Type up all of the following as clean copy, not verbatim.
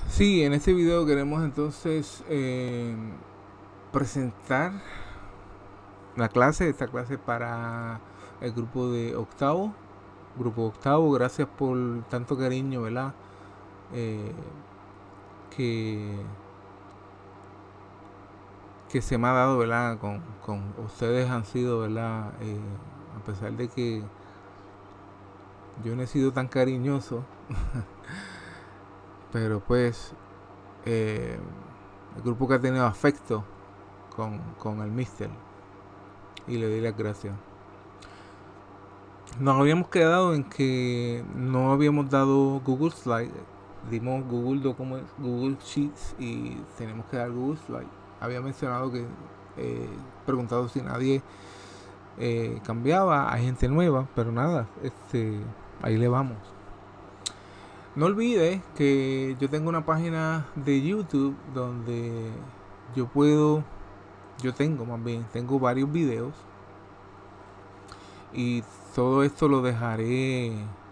Sí, en este video queremos entonces presentar esta clase para el grupo de octavo. Grupo octavo, gracias por tanto cariño, ¿verdad? Eh, que, que se me ha dado, ¿verdad? Con ustedes han sido, ¿verdad? A pesar de que yo no he sido tan cariñoso, pero pues el grupo que ha tenido afecto con el Mister, y le doy las gracias. Nos habíamos quedado en que no habíamos dado Google Slide, dimos Google Documents, Google Sheets y tenemos que dar Google Slide. Había mencionado que preguntado si nadie cambiaba, hay gente nueva, pero nada, ahí le vamos. No olvides que yo tengo una página de YouTube donde tengo varios videos, y todo esto lo dejaré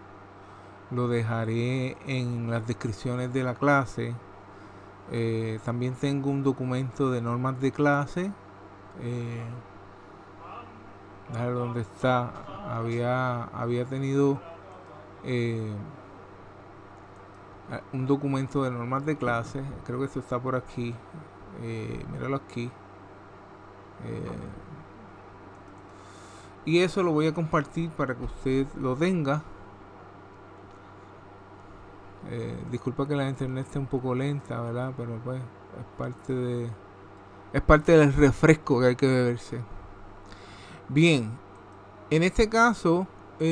en las descripciones de la clase. También tengo un documento de normas de clase. A ver dónde está. Había tenido un documento de normas de clase. Creo que esto está por aquí. Míralo aquí. Y eso lo voy a compartir para que usted lo tenga. Disculpa que la internet esté un poco lenta, ¿verdad? Pero pues es parte del refresco que hay que beberse. Bien, en este caso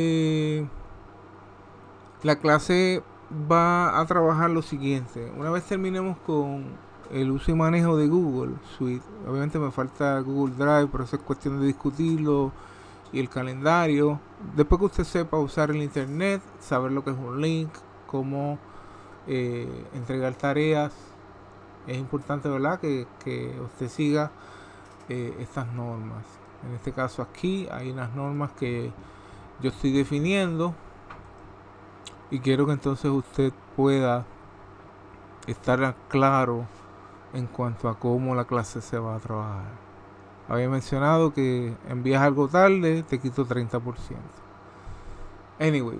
la clase va a trabajar lo siguiente. Una vez terminemos con el uso y manejo de Google Suite, obviamente me falta Google Drive, pero eso es cuestión de discutirlo, y el calendario. Después que usted sepa usar el internet, saber lo que es un link, cómo entregar tareas, es importante, ¿verdad?, que usted siga estas normas. En este caso aquí hay unas normas que yo estoy definiendo, y quiero que entonces usted pueda estar claro en cuanto a cómo la clase se va a trabajar. Había mencionado que envías algo tarde, te quito 30%. Anyways,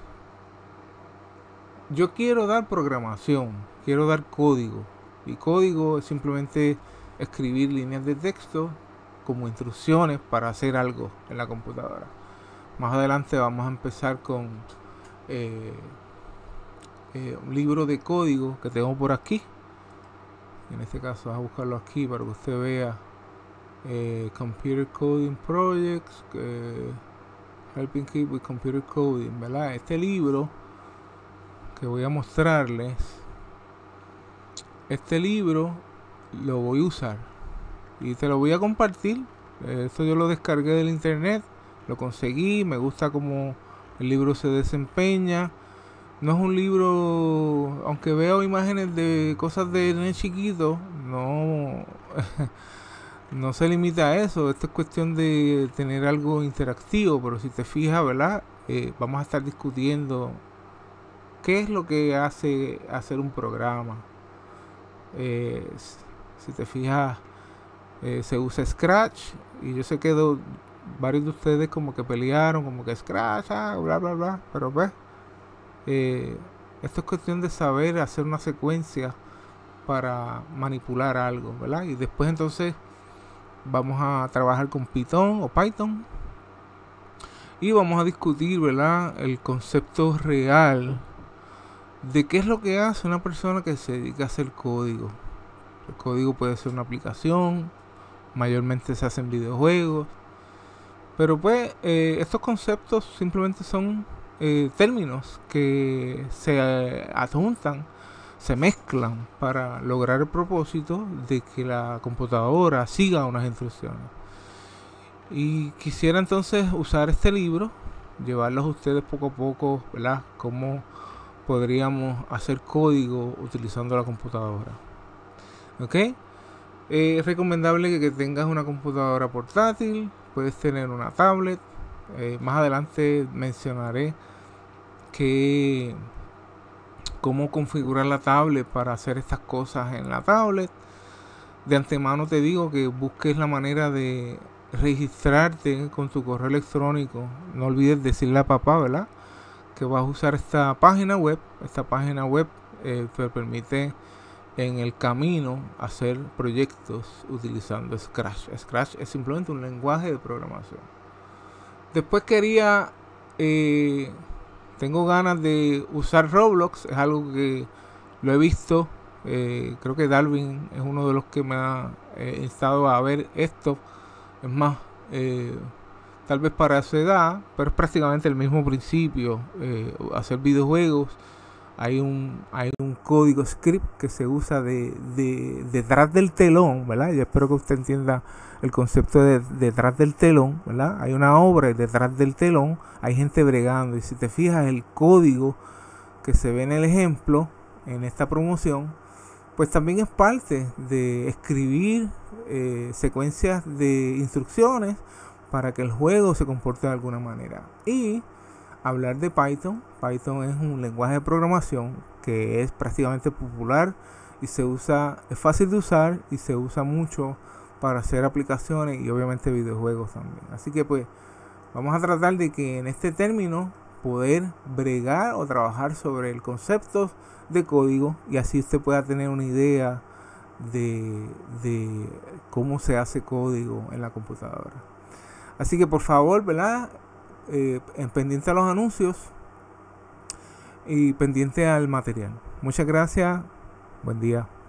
yo quiero dar programación, quiero dar código. Y código es simplemente escribir líneas de texto como instrucciones para hacer algo en la computadora. Más adelante vamos a empezar con un libro de código que tengo por aquí. En este caso vamos a buscarlo aquí para que usted vea. Computer Coding Projects, Helping Kids with Computer Coding, ¿verdad? Este libro que voy a mostrarles, este libro lo voy a usar y te lo voy a compartir. Esto yo lo descargué del internet, lo conseguí, me gusta cómo el libro se desempeña. No es un libro, aunque veo imágenes de cosas de nene chiquito, no no se limita a eso. Esto es cuestión de tener algo interactivo, pero si te fijas, ¿verdad? Vamos a estar discutiendo qué es lo que hace hacer un programa. Si te fijas, se usa Scratch, y yo sé que varios de ustedes como que pelearon, como que Scratch, bla bla bla, pero pues esto es cuestión de saber hacer una secuencia para manipular algo, ¿verdad? Y después entonces vamos a trabajar con Python, y vamos a discutir, ¿verdad?, el concepto real de qué es lo que hace una persona que se dedica a hacer código. El código puede ser una aplicación, mayormente se hacen videojuegos, pero pues estos conceptos simplemente son términos que se adjuntan, se mezclan para lograr el propósito de que la computadora siga unas instrucciones. Y quisiera entonces usar este libro, llevarlos a ustedes poco a poco, ¿verdad?, cómo podríamos hacer código utilizando la computadora. ¿Ok? Es recomendable que tengas una computadora portátil, puedes tener una tablet. Más adelante mencionaré cómo configurar la tablet para hacer estas cosas en la tablet. De antemano te digo que busques la manera de registrarte con tu correo electrónico. No olvides decirle a papá, ¿verdad?, que vas a usar esta página web. Esta página web te permite en el camino hacer proyectos utilizando Scratch. Scratch es simplemente un lenguaje de programación. Después tengo ganas de usar Roblox. Es algo que lo he visto. Creo que Darwin es uno de los que me ha instado a ver esto. Es más, tal vez para su edad, pero es prácticamente el mismo principio. Hacer videojuegos. Hay un código script que se usa detrás del telón, ¿verdad? Yo espero que usted entienda el concepto de detrás del telón, ¿verdad? Hay una obra detrás del telón, hay gente bregando, y si te fijas el código que se ve en el ejemplo, en esta promoción, pues también es parte de escribir secuencias de instrucciones para que el juego se comporte de alguna manera. Y hablar de Python. Python es un lenguaje de programación que es prácticamente popular y es fácil de usar y se usa mucho para hacer aplicaciones y obviamente videojuegos también. Así que pues vamos a tratar de que en este término poder bregar o trabajar sobre el concepto de código, y así usted pueda tener una idea de cómo se hace código en la computadora. Así que por favor, ¿verdad?, pendiente a los anuncios y pendiente al material. Muchas gracias. Buen día.